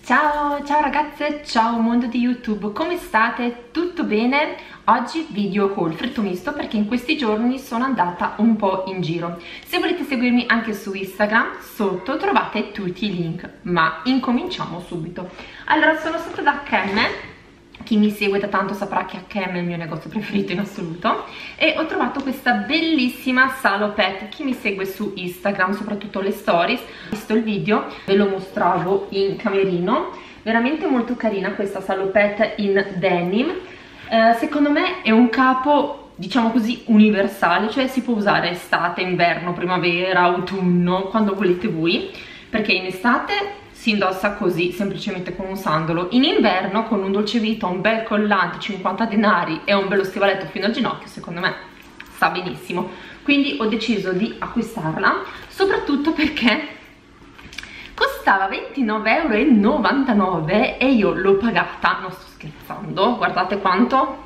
Ciao, ciao ragazze, ciao mondo di YouTube, come state? Tutto bene? Oggi video haul fritto misto perché in questi giorni sono andata un po' in giro. Se volete seguirmi anche su Instagram, sotto trovate tutti i link, ma incominciamo subito. Allora, sono stata da H&M. Chi mi segue da tanto saprà che H&M è il mio negozio preferito in assoluto e ho trovato questa bellissima salopette. Chi mi segue su Instagram, soprattutto le stories, ho visto il video, ve lo mostravo in camerino, veramente molto carina questa salopette in denim. Secondo me è un capo, diciamo così, universale, cioè si può usare estate, inverno, primavera, autunno, quando volete voi, perché in estate si indossa così, semplicemente con un sandalo, in inverno con un dolce vita, un bel collante, 50 denari e un bello stivaletto fino al ginocchio, secondo me sta benissimo. Quindi ho deciso di acquistarla, soprattutto perché costava 29,99 € e io l'ho pagata, non sto scherzando, guardate quanto,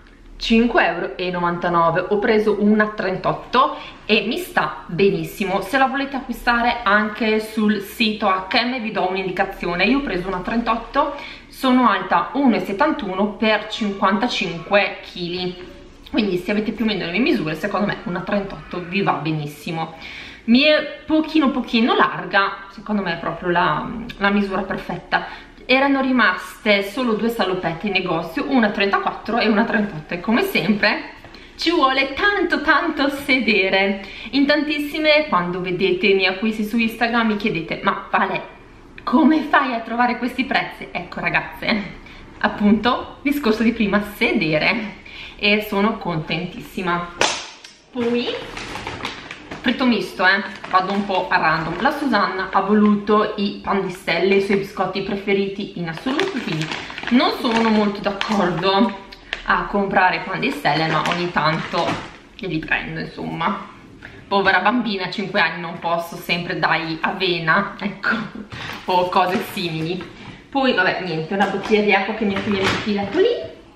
5,99 €. Ho preso una 38 e mi sta benissimo. Se la volete acquistare anche sul sito H&M vi do un'indicazione. Io ho preso una 38, sono alta 1,71 per 55 kg, quindi se avete più o meno le mie misure, secondo me una 38 vi va benissimo. Mi è pochino larga, secondo me è proprio la misura perfetta. Erano rimaste solo due salopette in negozio, una 34 e una 38, e come sempre ci vuole tanto sedere. In tantissime, quando vedete i miei acquisti su Instagram, mi chiedete: ma Vale, come fai a trovare questi prezzi? Ecco ragazze, appunto discorso di prima, sedere, e sono contentissima. Poi fritto misto, vado un po' a random. La Susanna ha voluto i pan di stelle, i suoi biscotti preferiti in assoluto, quindi non sono molto d'accordo a comprare pan di stelle, ma ogni tanto li prendo, insomma. Povera bambina, 5 anni, non posso sempre dargli avena, ecco, o cose simili. Poi, vabbè, niente, una bottiglia di acqua che mi ha infilato lì.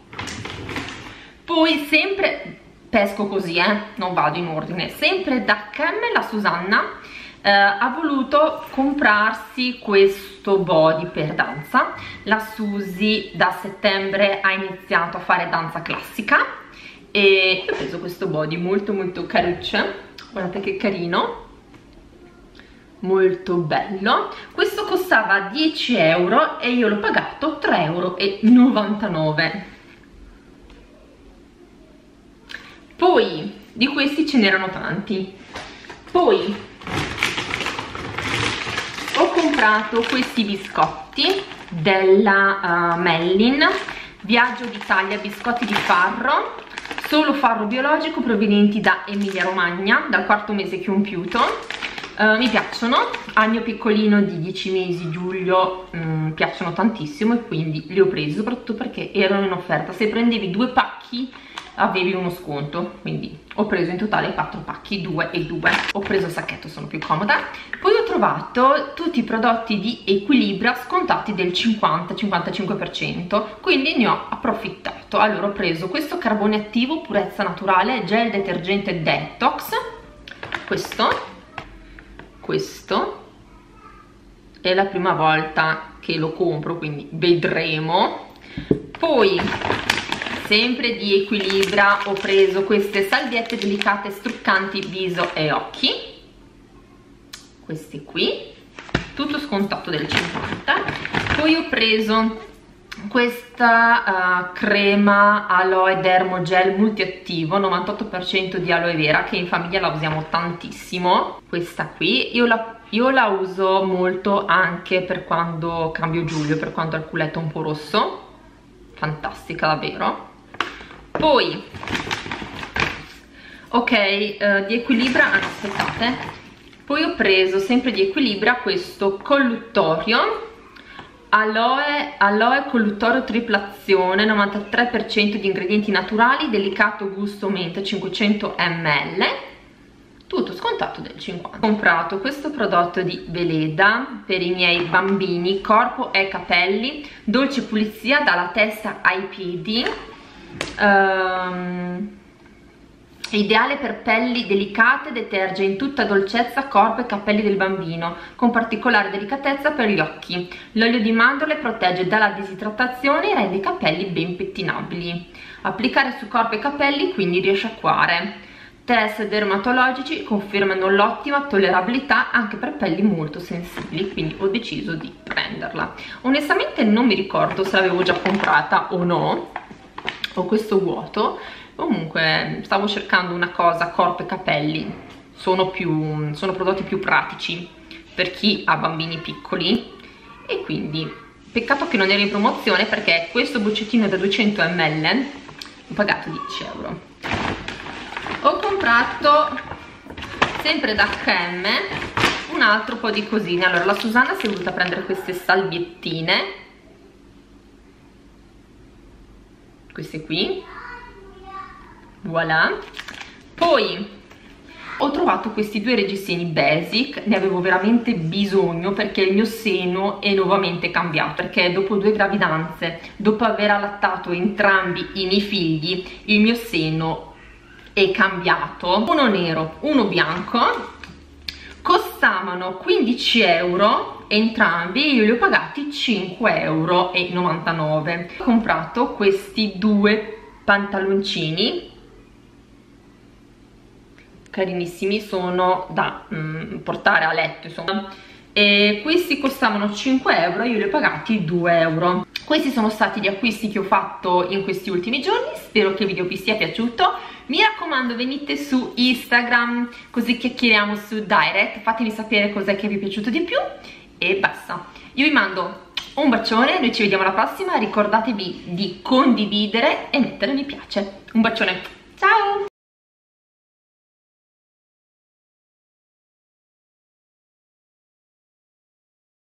Poi sempre pesco così, non vado in ordine, sempre da H&M, la Susanna ha voluto comprarsi questo body per danza. La Susi da settembre ha iniziato a fare danza classica e io ho preso questo body molto caruccio, guardate che carino, molto bello. Questo costava 10 € e io l'ho pagato 3,99 €. Poi di questi ce n'erano tanti. Poi ho comprato questi biscotti della Mellin, Viaggio d'Italia, biscotti di farro, solo farro biologico, provenienti da Emilia Romagna, dal 4º mese compiuto. Mi piacciono, al mio piccolino di 10 mesi, Giulio, piacciono tantissimo e quindi li ho presi, soprattutto perché erano in offerta. Se prendevi 2 pacchi avevi uno sconto, quindi ho preso in totale 4 pacchi, 2 e 2. Ho preso il sacchetto, sono più comoda. Poi ho trovato tutti i prodotti di Equilibra scontati del 50-55%, quindi ne ho approfittato. Allora ho preso questo carbone attivo purezza naturale gel detergente detox, questo è la prima volta che lo compro, quindi vedremo. Poi sempre di Equilibra ho preso queste salviette delicate struccanti viso e occhi, queste qui, tutto scontato del 50. Poi ho preso questa crema aloe dermogel multiattivo, 98% di aloe vera, che in famiglia la usiamo tantissimo. Questa qui io la uso molto anche per quando cambio Giulio, per quando ha il culetto un po' rosso, fantastica davvero. Poi di Equilibra, aspettate, poi ho preso sempre di Equilibra questo colluttorio aloe colluttorio triplazione, 93% di ingredienti naturali, delicato gusto menta, 500 ml, tutto scontato del 50. Ho comprato questo prodotto di Veleda per i miei bambini, corpo e capelli, dolce pulizia dalla testa ai piedi. Ideale per pelli delicate, deterge in tutta dolcezza corpo e capelli del bambino, con particolare delicatezza per gli occhi. L'olio di mandorle protegge dalla disidratazione e rende i capelli ben pettinabili. Applicare su corpo e capelli, quindi risciacquare. Test dermatologici confermano l'ottima tollerabilità anche per pelli molto sensibili, quindi ho deciso di prenderla. Onestamente non mi ricordo se l'avevo già comprata o no, ho questo vuoto. Comunque stavo cercando una cosa corpo e capelli, sono prodotti più pratici per chi ha bambini piccoli, e quindi peccato che non era in promozione, perché questo boccettino da 200 ml ho pagato 10 euro. Ho comprato sempre da H&M un altro po' di cosine. Allora, la Susanna si è voluta prendere queste salviettine, queste qui, voilà. Poi ho trovato questi due reggiseni basic, ne avevo veramente bisogno perché il mio seno è nuovamente cambiato, perché dopo 2 gravidanze, dopo aver allattato entrambi i miei figli, il mio seno è cambiato. Uno nero, uno bianco, costavano 15 euro entrambi, io li ho pagati 5,99 euro. Ho comprato questi due pantaloncini carinissimi, sono da portare a letto, insomma, e questi costavano 5 euro, io li ho pagati 2 euro. Questi sono stati gli acquisti che ho fatto in questi ultimi giorni, spero che il video vi sia piaciuto. Mi raccomando, venite su Instagram così chiacchieriamo su direct, fatemi sapere cos'è che vi è piaciuto di più e basta. Io vi mando un bacione, noi ci vediamo alla prossima, ricordatevi di condividere e mettere mi piace. Un bacione, ciao!